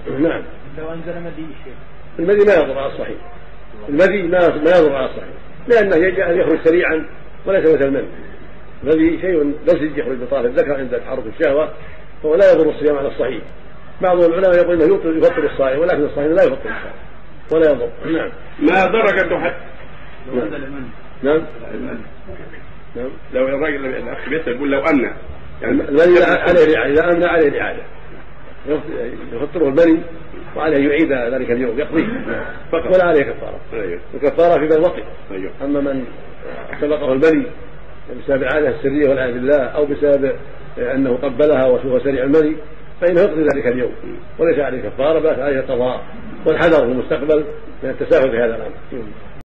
نعم. لو أنزل مدي شيء المدي ما يضر على الصحيح، المدي ما يضر على الصحيح، لأنه يخرج سريعا وليس مثل المني. المدي شيء لزج يخرج بطرف الذكر عند تحرك الشهوة، فهو لا يضر الصيام على الصحيح. بعض العلماء يقول انه يفطر الصائم، ولكن الصائم لا يفطر الصائم ولا يضر. نعم. ما درجة حد؟ نعم. نعم. لو الراجل الاخ بيسأل يقول لو امنع يعني المني عليه رعاية، اذا امنع عليه رعاية يفطره المني وعليه يعيد ذلك اليوم يقضيه ولا عليه كفارة. الكفارة في الوقت. اما من سبقه المني بسبب العادة السرية والعياذ بالله او بسبب انه قبلها وهو سريع المني فإنه يقضي ذلك اليوم وليس عليه كفارة، بل عليه قضاء والحذر في المستقبل من التساهل في هذا الأمر.